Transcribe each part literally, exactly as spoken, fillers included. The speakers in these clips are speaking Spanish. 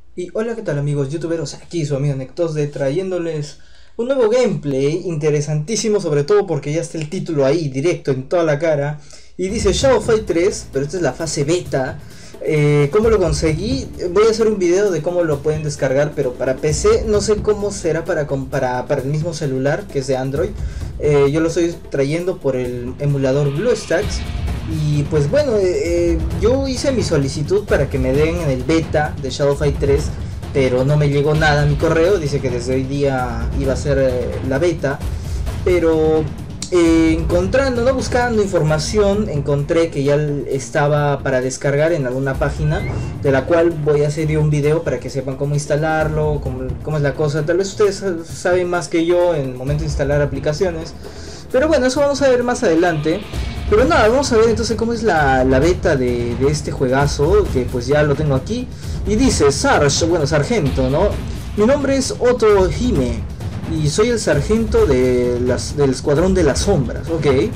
Y hola, ¿qué tal amigos youtuberos? Aquí su amigo Nectosde trayéndoles un nuevo gameplay interesantísimo, sobre todo porque ya está el título ahí directo en toda la cara y dice Shadow Fight tres, pero esta es la fase beta. Eh, ¿Cómo lo conseguí? Voy a hacer un video de cómo lo pueden descargar, pero para P C no sé cómo será para, para, para el mismo celular que es de Android. Eh, yo lo estoy trayendo por el emulador BlueStacks. Y pues bueno, eh, eh, yo hice mi solicitud para que me den en el beta de Shadow Fight tres, pero no me llegó nada a mi correo. Dice que desde hoy día iba a ser eh, la beta, pero eh, encontrando, no buscando información, encontré que ya estaba para descargar en alguna página, de la cual voy a hacer un video para que sepan cómo instalarlo, cómo, cómo es la cosa. Tal vez ustedes saben más que yo en el momento de instalar aplicaciones, pero bueno, eso vamos a ver más adelante. Pero nada, vamos a ver entonces cómo es la, la beta de, de este juegazo, que pues ya lo tengo aquí. Y dice, Sarge, bueno, sargento, ¿no? Mi nombre es Otto Hime y soy el sargento de las, del escuadrón de las sombras, ok. Eh,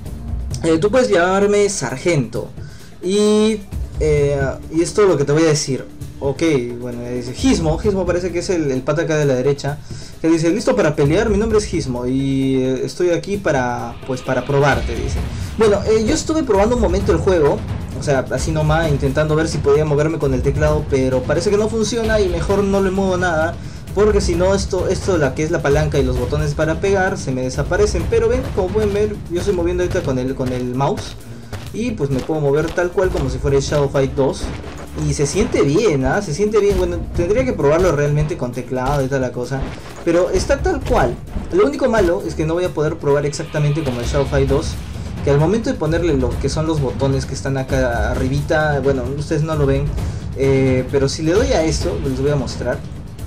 tú puedes llamarme sargento. Y, eh, y es todo lo que te voy a decir. Ok, bueno, dice Gizmo, Gizmo parece que es el, el pata acá de la derecha, que dice, listo para pelear, mi nombre es Gizmo y eh, estoy aquí para, pues para probarte, dice. Bueno, eh, yo estuve probando un momento el juego, o sea, así nomás, intentando ver si podía moverme con el teclado, pero parece que no funciona y mejor no le muevo nada, porque si no, esto, esto la que es la palanca y los botones para pegar, se me desaparecen. Pero ven, como pueden ver, yo estoy moviendo ahorita con el, con el mouse, y pues me puedo mover tal cual como si fuera el Shadow Fight dos. Y se siente bien, ¿ah? Se siente bien. Bueno, tendría que probarlo realmente con teclado y toda la cosa, pero está tal cual. Lo único malo es que no voy a poder probar exactamente como el Shadow Fight dos, que al momento de ponerle lo que son los botones que están acá arribita, bueno, ustedes no lo ven, eh, pero si le doy a esto, les voy a mostrar.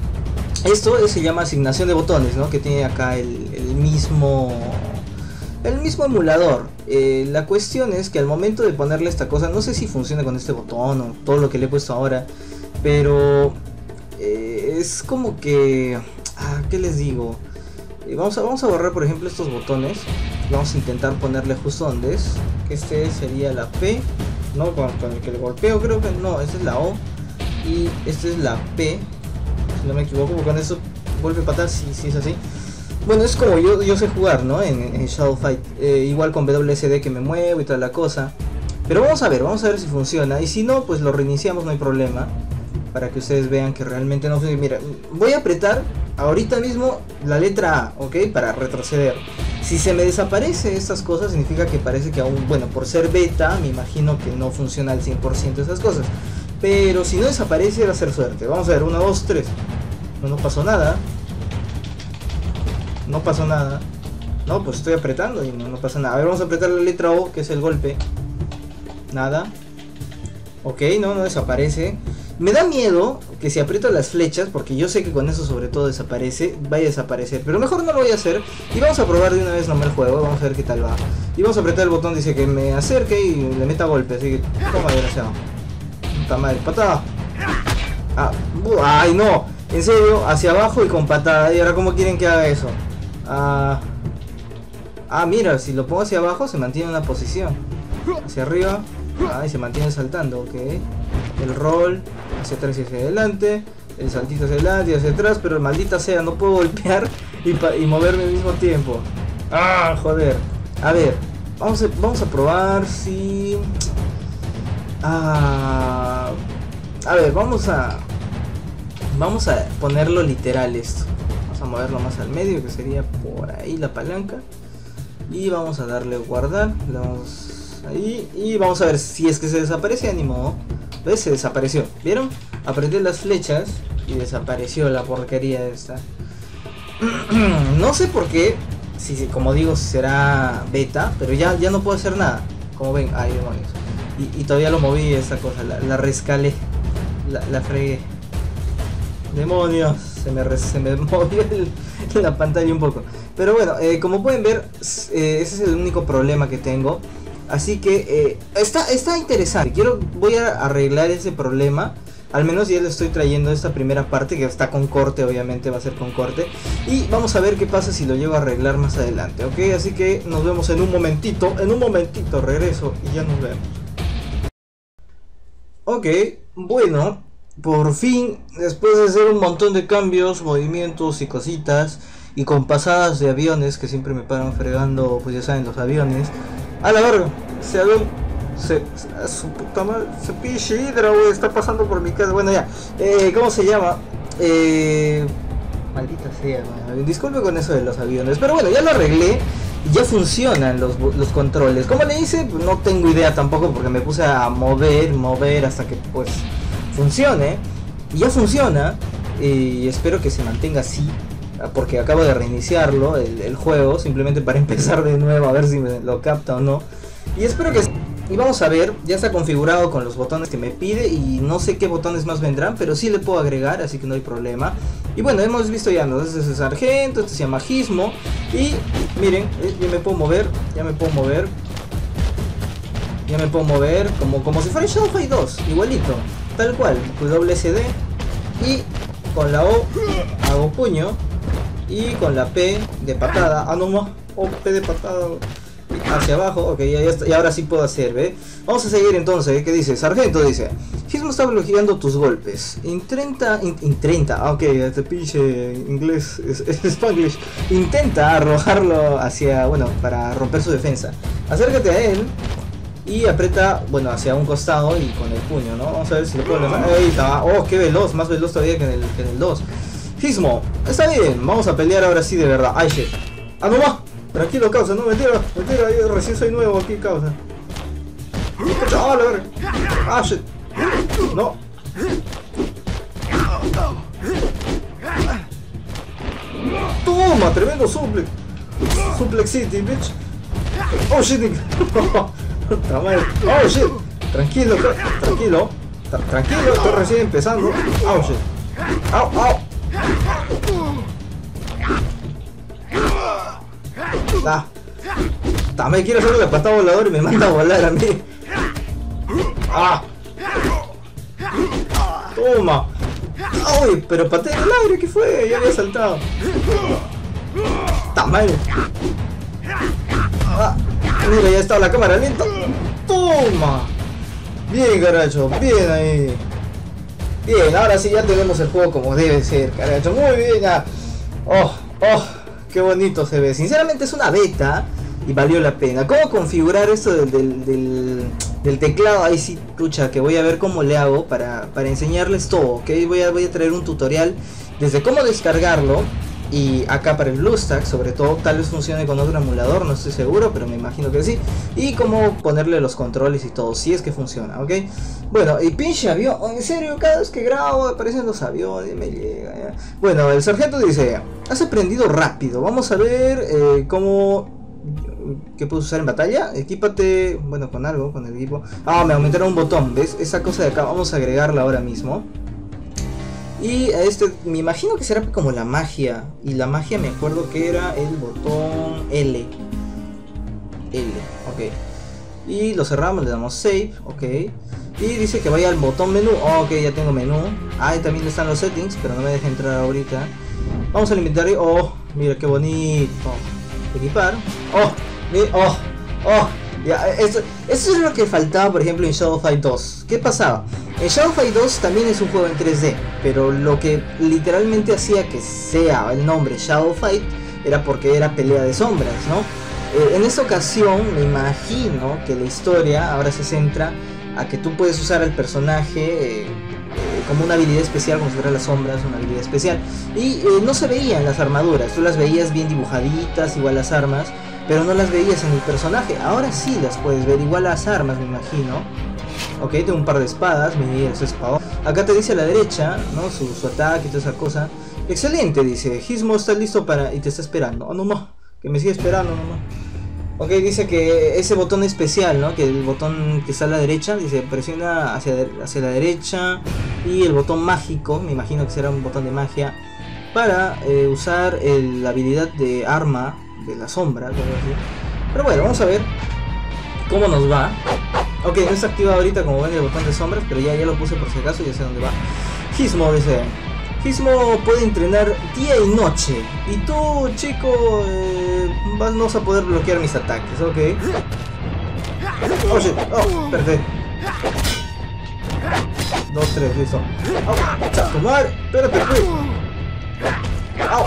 Esto se llama asignación de botones, ¿no? Que tiene acá el, el mismo... el mismo emulador. Eh, la cuestión es que al momento de ponerle esta cosa, no sé si funciona con este botón o todo lo que le he puesto ahora, pero eh, es como que... Ah, ¿qué les digo? Eh, vamos, a, vamos a borrar por ejemplo estos botones. Vamos a intentar ponerle justo donde es, que este sería la P, ¿no? Con, con el que le golpeo, creo que no, esta es la O y esta es la P, si no me equivoco, porque con eso golpe patada, si sí, sí es así. Bueno, es como yo, yo sé jugar, ¿no? En, en Shadow Fight. Eh, igual con W S D que me muevo y toda la cosa. Pero vamos a ver, vamos a ver si funciona. Y si no, pues lo reiniciamos, no hay problema. Para que ustedes vean que realmente no funciona. Mira, voy a apretar ahorita mismo la letra A, ¿ok? Para retroceder. Si se me desaparece estas cosas, significa que parece que aún, bueno, por ser beta, me imagino que no funciona al cien por ciento esas cosas. Pero si no desaparece, va a ser suerte. Vamos a ver, uno, dos, tres. No nos pasó nada. No pasó nada. No, pues estoy apretando y no, no pasa nada. A ver, vamos a apretar la letra O, que es el golpe. Nada. Ok, no, no desaparece. Me da miedo que si aprieto las flechas, porque yo sé que con eso sobre todo desaparece, vaya a desaparecer. Pero mejor no lo voy a hacer. Y vamos a probar de una vez nomás el juego. Vamos a ver qué tal va. Y vamos a apretar el botón, dice que me acerque y le meta golpe. Así que, toma, desgraciado. Puta madre, patada. Ah, ay no. En serio, hacia abajo y con patada. Y ahora, ¿cómo quieren que haga eso? Ah, ah, mira, si lo pongo hacia abajo se mantiene en una posición. Hacia arriba, ah, y se mantiene saltando, ok. El roll, hacia atrás y hacia adelante. El saltito hacia adelante y hacia atrás. Pero maldita sea, no puedo golpear y, y moverme al mismo tiempo. Ah, joder. A ver, vamos a, vamos a probar si... Ah, a ver, vamos a... Vamos a ponerlo literal esto. Vamos a moverlo más al medio, que sería por ahí la palanca. Y vamos a darle guardar. Le damos ahí. Y vamos a ver si es que se desaparece. Ni modo. ¿Ves? Se desapareció. ¿Vieron? Apreté las flechas y desapareció la porquería esta. No sé por qué. Si, si, como digo, será beta. Pero ya, ya no puedo hacer nada. Como ven, ahí demonios. Y, y todavía lo moví esta cosa. La, la rescalé. La, la fregué. Demonios, se me, se me movió el, la pantalla un poco. Pero bueno, eh, como pueden ver, eh, ese es el único problema que tengo. Así que eh, está, está interesante. Quiero, voy a arreglar ese problema. Al menos ya le estoy trayendo esta primera parte, que está con corte, obviamente va a ser con corte. Y vamos a ver qué pasa si lo llego a arreglar más adelante, ¿ok? Así que nos vemos en un momentito. En un momentito regreso y ya nos vemos. Ok, bueno. por fin, después de hacer un montón de cambios, movimientos y cositas, y con pasadas de aviones que siempre me paran fregando, pues ya saben, los aviones. A la verga, ese avión se, se, su puta madre, se pinche hidra, güey, está pasando por mi casa. Bueno, ya, eh, ¿cómo se llama? Eh, maldita sea, man. Disculpe con eso de los aviones, pero bueno, ya lo arreglé. Ya funcionan los, los controles. ¿Cómo le hice? Pues no tengo idea tampoco, porque me puse a mover, mover hasta que pues funcione. Y ya funciona. Y espero que se mantenga así, porque acabo de reiniciarlo, el, el juego, simplemente para empezar de nuevo a ver si me lo capta o no. Y espero que... Y vamos a ver, ya está configurado con los botones que me pide y no sé qué botones más vendrán, pero sí le puedo agregar, así que no hay problema. Y bueno, hemos visto ya, ¿no? Este es el sargento, este se llama Gizmo. Y miren, eh, ya me puedo mover, ya me puedo mover. Ya me puedo mover como, como si fuera Shadow Fight dos, igualito, tal cual. Pues doble S D y con la O hago puño y con la P de patada, ah no más, O P de patada hacia abajo, ok, ya, ya está, y ahora sí puedo hacer, ¿ve? Vamos a seguir entonces, ¿qué dice? Sargento dice, Gizmo está bloqueando tus golpes. Intenta, in, intenta, ah, ok, este pinche inglés, es, es Spanglish. Intenta arrojarlo hacia, bueno, para romper su defensa. Acércate a él y aprieta, bueno, hacia un costado y con el puño, ¿no? Vamos a ver si lo puedo lanzar. Ahí está, oh, qué veloz, más veloz todavía que en el, que en el dos. Gizmo, está bien, vamos a pelear ahora sí de verdad. Ay, shit. Ah, no más. Tranquilo, causa, no, mentira, mentira, yo recién soy nuevo aquí, causa. Ah, la verga. Ah, shit. No. Toma, tremendo suplex. Suplex City, bitch. Oh, shit. Puta madre. Oh, shit. Tranquilo, tranquilo. Tranquilo, estoy recién empezando. Oh, shit. Au, au. Ah, también quiero hacerle la patada volador y me manda a volar a mí. Ah. Toma. Uy, pero pateé en el aire, ¿qué fue? Ya había saltado. Tamaño. Ah, mira, ya está la cámara lenta. Toma. Bien, caracho, bien ahí. Bien, ahora sí ya tenemos el juego como debe ser, caracho. Muy bien, ya. Oh, oh. Qué bonito se ve. Sinceramente es una beta y valió la pena. ¿Cómo configurar esto del, del, del, del teclado? Ahí sí, trucha, que voy a ver cómo le hago para, para enseñarles todo, ¿ok? Voy a, voy a traer un tutorial desde cómo descargarlo y acá para el BlueStack, sobre todo. Tal vez funcione con otro emulador, no estoy seguro, pero me imagino que sí. Y cómo ponerle los controles y todo, si es que funciona, ¿ok? Bueno, y pinche avión, en serio, cada vez que grabo aparecen los aviones, me llega, ¿ya? Bueno, el sargento dice, has aprendido rápido, vamos a ver eh, cómo... ¿Qué puedes usar en batalla? Equípate, bueno, con algo, con el equipo. Ah, me aumentaron un botón, ¿ves? Esa cosa de acá, vamos a agregarla ahora mismo. Y a este, me imagino que será como la magia. Y la magia me acuerdo que era el botón L. L, ok. Y lo cerramos, le damos save, ok. Y dice que vaya al botón menú. Oh, ok, ya tengo menú. Ah, y también están los settings, pero no me deja entrar ahorita. Vamos al inventario. Oh, mira qué bonito. Equipar. Oh, mira, oh, oh. Ya, eso, eso es lo que faltaba, por ejemplo, en Shadow Fight dos. ¿Qué pasaba? En Shadow Fight dos también es un juego en tres D, pero lo que literalmente hacía que sea el nombre Shadow Fight era porque era pelea de sombras, ¿no? Eh, en esta ocasión me imagino que la historia ahora se centra a que tú puedes usar al personaje eh, eh, como una habilidad especial, como si fuera las sombras, una habilidad especial. Y eh, no se veían las armaduras, tú las veías bien dibujaditas, igual las armas, pero no las veías en el personaje. Ahora sí las puedes ver, igual las armas, me imagino. Ok, tengo un par de espadas, mi espada. Acá te dice a la derecha, ¿no? Su, su ataque y toda esa cosa. Excelente, dice. Gizmo está listo para... y te está esperando. Oh, no más. Que me siga esperando, no más. Ok, dice que ese botón especial, ¿no? Que el botón que está a la derecha, dice, presiona hacia, hacia la derecha. Y el botón mágico, me imagino que será un botón de magia, para eh, usar el, la habilidad de arma de la sombra, algo así. Pero bueno, vamos a ver cómo nos va. Ok, no está activado ahorita como ven el botón de sombras, pero ya, ya lo puse por si acaso, ya sé dónde va. Gizmo dice, Gizmo puede entrenar día y noche, y tú, chico, eh, vas a poder bloquear mis ataques, ok. Oh shit, oh, perfecto. dos, tres, listo. ¡Au! ¡Chato madre! ¡Espérate, pues! ¡Au!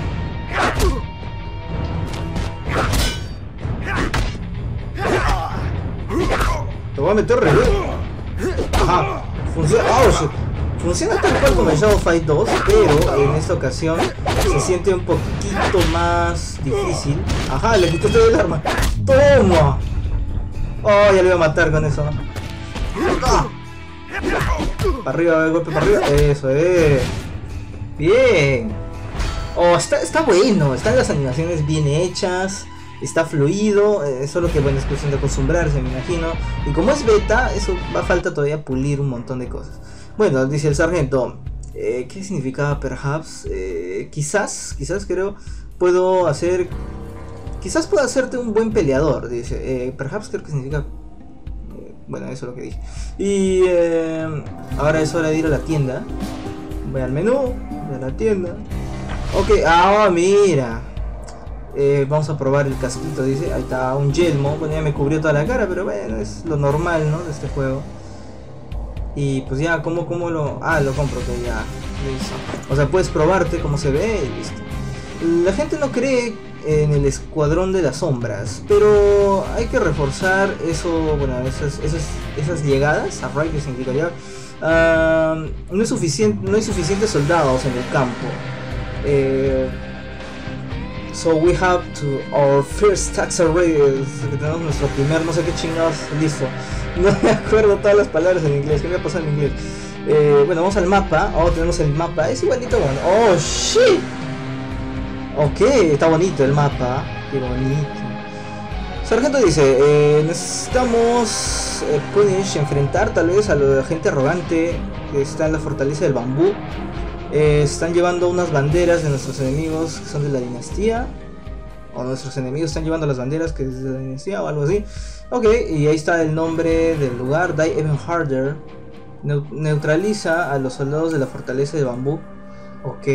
Te voy a meter revés. Ajá. Funciona. ¡Oh, shit! Funciona tal cual como el Shadow Fight dos, pero en esta ocasión se siente un poquito más difícil. Ajá, le quité todo el arma. ¡Toma! Oh, ya le iba a matar con eso. ¡Ah! Para arriba, golpe para arriba. Eso es. Bien. Oh, está, está bueno. Están las animaciones bien hechas. Está fluido. Eh, solo que bueno, es cuestión de acostumbrarse, me imagino. Y como es beta, eso va a falta todavía pulir un montón de cosas. Bueno, dice el sargento. Eh, ¿Qué significaba perhaps? Eh, quizás, quizás creo, puedo hacer... Quizás pueda hacerte un buen peleador, dice. Eh, perhaps creo que significa... Eh, bueno, eso es lo que dije. Y eh, ahora es hora de ir a la tienda. Voy al menú, voy a la tienda. Ok, ah, mira. Eh, vamos a probar el casquito, dice. Ahí está, un yelmo. Bueno, ya me cubrió toda la cara, pero bueno, es lo normal, ¿no? De este juego. Y pues ya, ¿cómo, cómo lo...? Ah, lo compro, que ya. Listo. O sea, puedes probarte cómo se ve y listo. La gente no cree en el escuadrón de las sombras, pero hay que reforzar eso, bueno, esas, esas, esas llegadas a Raid, que significa ya. Uh, no, es suficiente, no hay suficientes soldados en el campo. Eh, so we have to our first tax array. Que tenemos nuestro primer no sé qué chingados listo. No me acuerdo todas las palabras en inglés. ¿Qué me ha pasado en inglés? Eh, bueno, vamos al mapa. Oh, tenemos el mapa. Es igualito. Bueno. Oh, shit. Ok, está bonito el mapa. Qué bonito. Sargento dice, eh, necesitamos eh, Punish enfrentar tal vez a la gente arrogante que está en la fortaleza del bambú. Eh, están llevando unas banderas de nuestros enemigos que son de la dinastía. O nuestros enemigos están llevando las banderas que es de la dinastía o algo así. Ok, y ahí está el nombre del lugar. Die Even Harder. Neu neutraliza a los soldados de la fortaleza de bambú. Ok.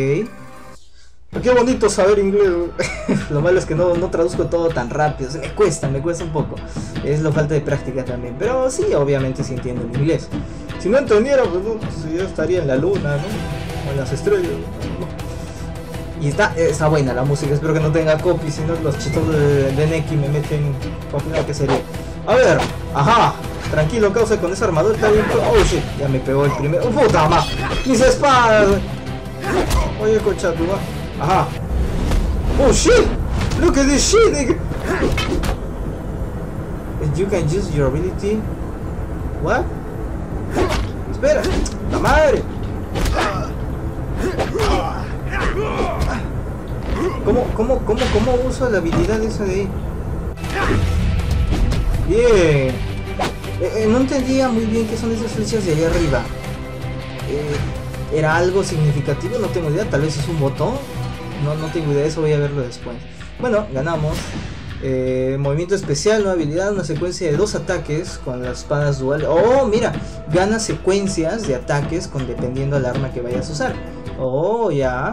Qué bonito saber inglés. Lo malo es que no, no traduzco todo tan rápido. O sea, me cuesta, me cuesta un poco. Es la falta de práctica también. Pero sí, obviamente sí entiendo el inglés. Si no entendiera, pues, no, pues yo estaría en la luna, ¿no? O en las estrellas, ¿no? Y está, está buena la música. Espero que no tenga copy. Si no, los chitos de, de Neki me meten copy, que sería. A ver, ajá. Tranquilo, causa, con esa armadura está bien. Oh shit, ya me pegó el primero. ¡Oh, puta madre! ¡Mis espadas! Oye, cocha, tú va. Ajá. Oh shit! Look at this shit, nigga! You can use your ability. What? Espera, la madre. ¿Cómo, cómo, cómo, cómo uso la habilidad esa de ahí? Bien. Eh, eh, no entendía muy bien qué son esas flechas de ahí arriba. Eh, ¿Era algo significativo? No tengo idea. Tal vez es un botón. No, no tengo idea. Eso voy a verlo después. Bueno, ganamos. Eh, movimiento especial, nueva habilidad, una secuencia de dos ataques con las espadas duales. Oh, mira, gana secuencias de ataques con dependiendo del arma que vayas a usar. Oh, ya.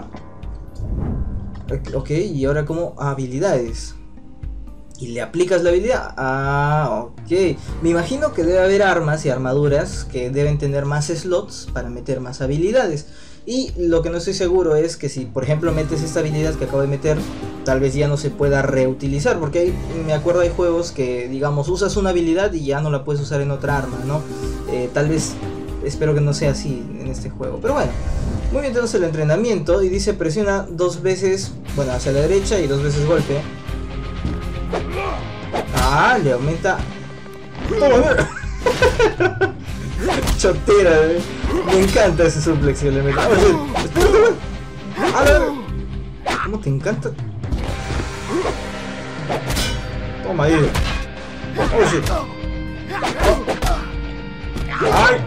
Ok, y ahora como habilidades. Y le aplicas la habilidad. Ah, ok. Me imagino que debe haber armas y armaduras que deben tener más slots para meter más habilidades. Y lo que no estoy seguro es que si por ejemplo metes esta habilidad que acabo de meter, tal vez ya no se pueda reutilizar. Porque hay, me acuerdo hay juegos que digamos usas una habilidad y ya no la puedes usar en otra arma, ¿no? Eh, tal vez, espero que no sea así en este juego. Pero bueno, muy bien, tenemos el entrenamiento. Y dice presiona dos veces, bueno, hacia la derecha y dos veces golpe. Ah, le aumenta. Chotera, eh. Me encanta ese suplex que le meto. Ah, espérate, güey. A ver. ¿Cómo te encanta? Toma ahí. Oh shit. Ay.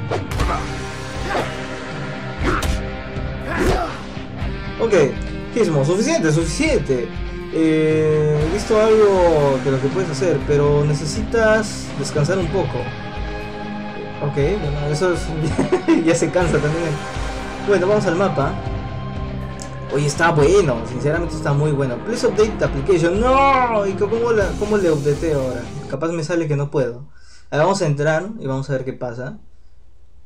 Ok, Gizmo, suficiente, suficiente. Eh, he visto algo de lo que puedes hacer, pero necesitas descansar un poco. Ok, bueno, eso es, ya se cansa también. Bueno, vamos al mapa. Oye, está bueno, sinceramente está muy bueno. Please update the application. No, ¿y cómo, la, cómo le updateo ahora? Capaz me sale que no puedo. Ahora vamos a entrar y vamos a ver qué pasa.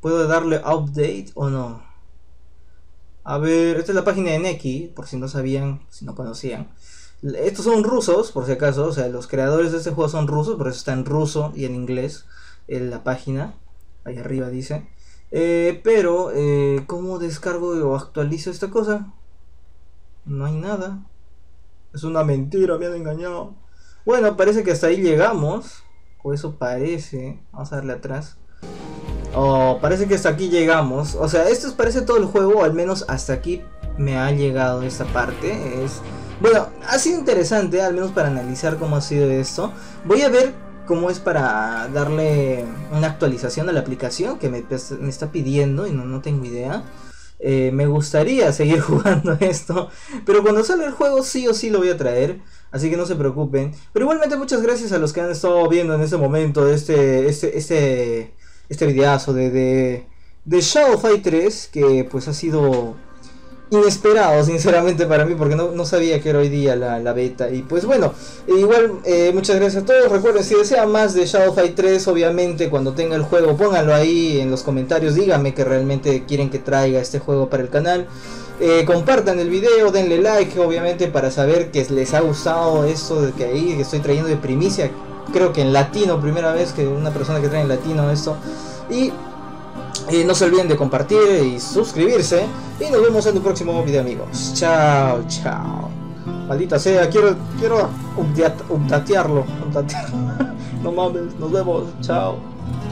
¿Puedo darle update o no? A ver, esta es la página de Neki, por si no sabían, si no conocían. Estos son rusos, por si acaso, o sea, los creadores de este juego son rusos, por eso está en ruso y en inglés en la página. Ahí arriba dice. Eh, pero, eh, ¿cómo descargo o actualizo esta cosa? No hay nada. Es una mentira, me han engañado. Bueno, parece que hasta ahí llegamos. O eso parece. Vamos a darle atrás. Oh, parece que hasta aquí llegamos. O sea, esto parece todo el juego, o al menos hasta aquí me ha llegado esta parte. Es... Bueno, ha sido interesante, al menos para analizar cómo ha sido esto. Voy a ver cómo es para darle una actualización a la aplicación que me, me está pidiendo y no, no tengo idea. Eh, me gustaría seguir jugando esto, pero cuando sale el juego sí o sí lo voy a traer, así que no se preocupen. Pero igualmente muchas gracias a los que han estado viendo en este momento este este este este videazo de, de, de Shadow Fight tres, que pues ha sido inesperado sinceramente para mí, porque no, no sabía que era hoy día la, la beta. Y pues bueno, igual eh, muchas gracias a todos. Recuerden, si desean más de Shadow Fight tres, obviamente cuando tenga el juego pónganlo ahí en los comentarios, díganme que realmente quieren que traiga este juego para el canal. Eh, compartan el video, denle like obviamente para saber que les ha gustado esto de que ahí que estoy trayendo de primicia, creo que en latino, primera vez que una persona que trae en latino esto. Y eh, no se olviden de compartir y suscribirse. Y nos vemos en el próximo video, amigos. Chao, chao. Maldita sea, quiero quiero update, updatearlo, updatearlo. No mames, nos vemos. Chao.